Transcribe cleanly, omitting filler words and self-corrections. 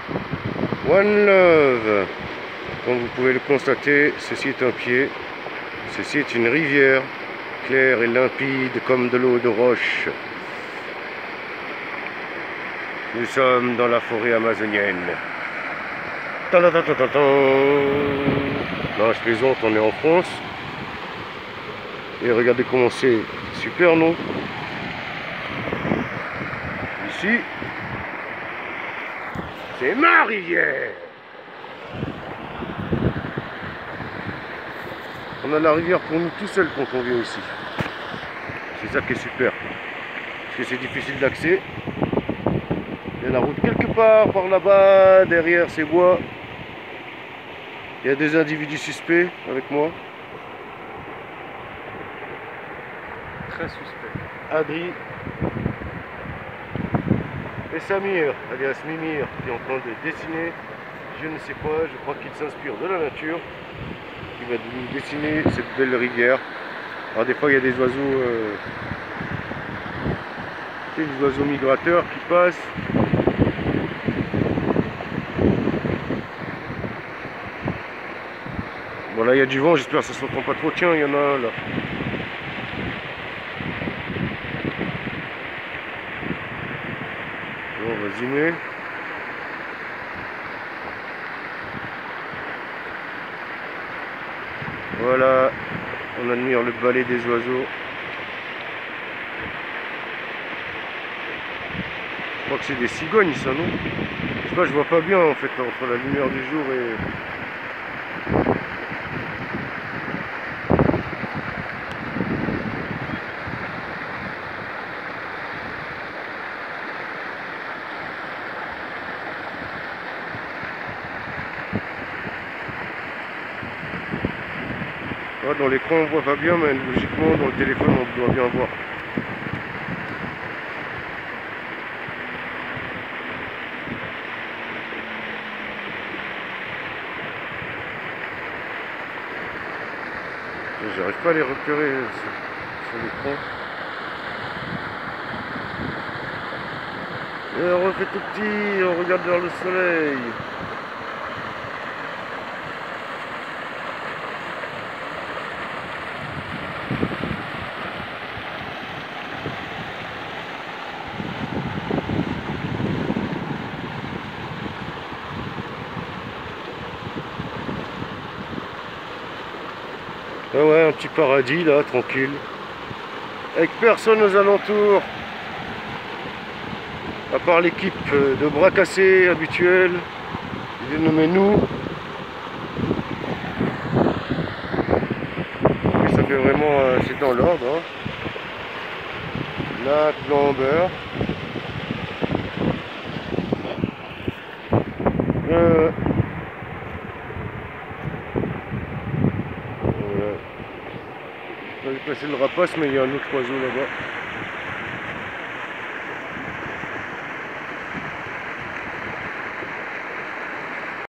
One Love. Comme vous pouvez le constater, ceci est un pied, ceci est une rivière, claire et limpide comme de l'eau de roche. Nous sommes dans la forêt amazonienne. Ta-da-da-da-da-da. Non, je plaisante, on est en France. Et regardez comment c'est super, non? Ici, c'est ma rivière. On a la rivière pour nous tout seul quand on vient ici. C'est ça qui est super. Parce que c'est difficile d'accès. Il y a la route quelque part par là-bas, derrière ces bois. Il y a des individus suspects avec moi. Très suspect. Adri et Samir, alias Mimir, qui est en train de dessiner, je ne sais quoi, je crois qu'il s'inspire de la nature. Il va nous dessiner cette belle rivière. Alors des fois il y a des oiseaux, des oiseaux migrateurs qui passent. Bon là il y a du vent, j'espère que ça ne s'entend pas trop. Tiens, il y en a un là. Bon, on va zoomer. Voilà, on admire le balai des oiseaux. Je crois que c'est des cigognes ça, non? Je sais pas, je vois pas bien en fait entre la lumière du jour et... Ouais, dans l'écran on voit pas bien, mais logiquement dans le téléphone on doit bien voir. J'arrive pas à les repérer sur l'écran. Et on refait tout petit, on regarde vers le soleil. Ah ouais, un petit paradis là, tranquille. Avec personne aux alentours. À part l'équipe de bras cassés habituelle. Dénommée nous. Et ça fait vraiment, c'est dans l'ordre. Hein. Lac Lambert. On va passer le rapace, mais il y a un autre oiseau là-bas.